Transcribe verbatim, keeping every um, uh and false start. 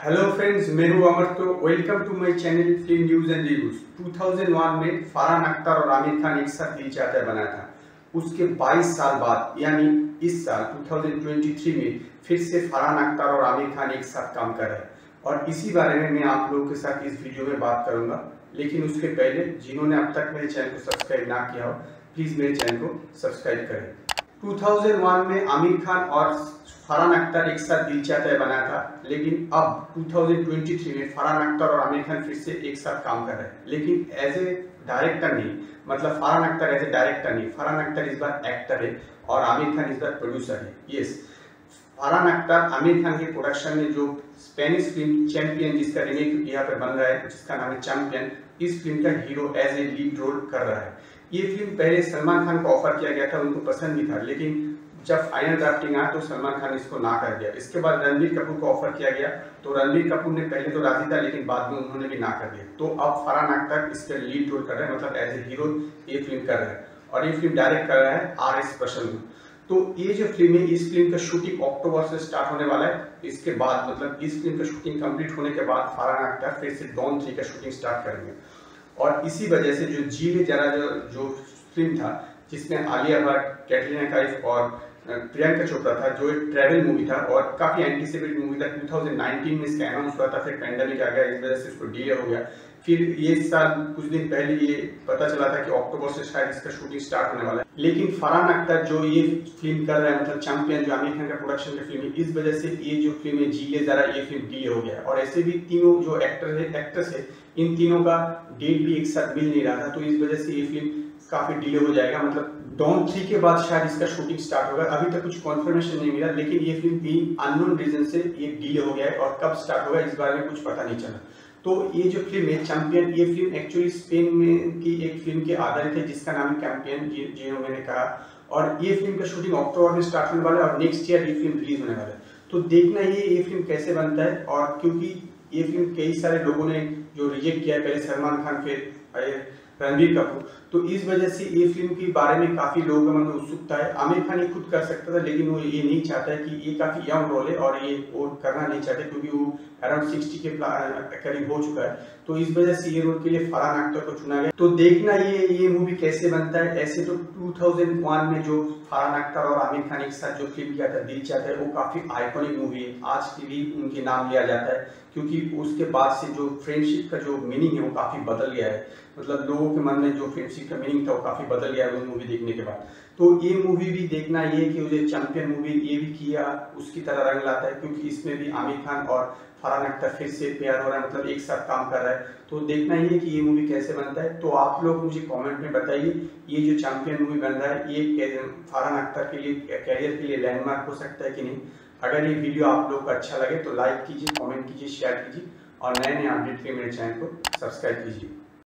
Hello friends, मैं हूं अमर। तो welcome to my channel film news and reviews. दो हज़ार एक में फरहान अख्तर और आमिर खान एक साथ दिल चाहता है बनाया था। उसके बाईस साल बाद यानी इस साल दो हज़ार तेईस में फिर से फरहान अख्तर और आमिर खान एक साथ काम कर रहे हैं और इसी बारे में मैं आप लोगों के साथ इस वीडियो में बात करूंगा। लेकिन उसके पहले जिन्होंने अब तक मेरे चैनल को सब्सक्राइब ना किया हो, प्लीज मेरे चैनल को सब्सक्राइब करें। दो हज़ार एक में आमिर खान और फरहान अख्तर एक साथ दिल चाहता है बनाया था, लेकिन अब दो हज़ार तेईस में फरहान अख्तर और आमिर खान फिर से एक साथ काम कर रहे हैं, लेकिन एज ए डायरेक्टर नहीं। मतलब Farhan Akhtar as a director नहीं, फरहान अख्तर इस बार एक्टर है और आमिर खान इस बार प्रोड्यूसर है। यस, फरहान अख्तर आमिर खान के प्रोडक्शन में जो स्पेनिश फिल्म चैंपियन, जिसका रीमेक यहाँ पर बन रहा है, जिसका नाम है चैंपियन, इस फिल्म का hero as a lead role कर रहा है। ये फिल्म पहले सलमान खान को ऑफर किया गया था, उनको पसंद भी था, लेकिन जब फाइनल ड्राफ्टिंग आया तो सलमान खान ने इसको ना कर दिया। इसके बाद रणबीर कपूर को ऑफर किया गया, तो रणबीर कपूर ने पहले तो राजी था, लेकिन बाद में उन्होंने भी ना कर दिया। तो अब फरहान अख्तर इसके लीड रोल कर रहे हैं, मतलब एज ए हीरो ये फिल्म कर रहे हैं और ये फिल्म डायरेक्ट कर रहा है आर एस प्रसन्न। तो ये जो फिल्म है, इस फिल्म का शूटिंग अक्टूबर से स्टार्ट होने वाला है। इसके बाद मतलब इस फिल्म का शूटिंग कंप्लीट होने के बाद फरहान अख्तर फिर से डॉन थ्री का शूटिंग स्टार्ट करेंगे। और इसी वजह से जो जी ले जरा जो जो फिल्म था, जिसमें आलिया भट्ट, कैटरीना कैफ और प्रियंका चोपड़ा था, जो एक ट्रैवल मूवी था और काफी एंटीसिपेटेड मूवी था। दो हज़ार उन्नीस में इसका अनाउंस हुआ था, फिर पैंडेमिक आ गया, इस वजह से इसको डिले हो गया। फिर ये साल कुछ दिन पहले ये पता चला था कि अक्टूबर से शायद इसका शूटिंग स्टार्ट होने वाला है। लेकिन फरहान अख्तर जो ये फिल्म कर रहा है, मतलब चैंपियन, जो आमिर खान का प्रोडक्शन की फिल्म है, इस वजह से ये जो फिल्म है जी ले जरा, ये फिल्म डिले हो गया। और ऐसे भी तीनों जो एक्टर है एक्ट्रेस है, इन तीनों का डेट भी एक साथ मिल नहीं रहा था, तो इस वजह से ये फिल्म काफी डिले हो जाएगा। मतलब डॉन थ्री के बाद शायद इसका शूटिंग स्टार्ट होगा। अभी तक कुछ कंफर्मेशन नहीं मिला, लेकिन ये फिल्म भी अननोन रीजन से ये डिले हो गया है और कब स्टार्ट होगा इस बारे में कुछ पता नहीं चला। तो ये जो फिल्म है चैंपियन, ये फिल्म एक्चुअली स्पेन में की एक फिल्म के आधारित है, जिसका नाम है कैंपियन, जो मैंने कहा। और ये फिल्म का शूटिंग अक्टूबर में स्टार्ट होने वाला है और नेक्स्ट ईयर ये फिल्म रिलीज होने वाला है। तो देखना ये ये फिल्म कैसे बनता है। और क्योंकि ये फिल्म कई सारे लोगों ने जो रिजेक्ट किया है, पहले सलमान खान, फिर रणबीर कपूर, तो इस वजह से ये फिल्म के बारे में काफी लोगों का मन में उत्सुकता है। आमिर खान ये खुद कर सकता था, लेकिन वो ये नहीं चाहता है कि ये काफी यंग रोल है और ये वो करना नहीं चाहते, क्योंकि वो अराउंड साठ के करीब हो चुका है। तो इस वजह से ये रोल के लिए फरहान अख्तर को चुना गया। तो देखना ये ये मूवी कैसे बनता है। ऐसे तो दो हज़ार एक में जो फरहान अख्तर और आमिर खान एक साथ जो फिल्म किया था दिल चाहता है, वो काफी आइकॉनिक मूवी है। आज की भी उनके नाम लिया जाता है, क्योंकि उसके बाद से जो फ्रेंडशिप का जो मीनिंग है वो काफी बदल गया है। मतलब लोगों के मन में जो फ्रेंडशिप का मीनिंग था वो काफी बदल गया है उस मूवी देखने के बाद। तो ये मूवी भी देखना ये कि मुझे चैंपियन मूवी ये भी किया उसकी तरह रंग लाता है, क्योंकि इसमें भी आमिर खान और फरहान अख्तर फिर से प्यार हो रहा है, मतलब एक साथ काम कर रहा है। तो देखना ये कि ये मूवी कैसे बनता है। तो आप लोग मुझे कमेंट में बताइए, ये जो चैंपियन मूवी बन रहा है ये फरहान अख्तर के लिए कैरियर के लिए लैंडमार्क हो सकता है कि नहीं। अगर ये वीडियो आप लोग को अच्छा लगे तो लाइक कीजिए, कमेंट कीजिए, शेयर कीजिए और नए नए अपडेट के लिए मेरे चैनल को सब्सक्राइब कीजिए।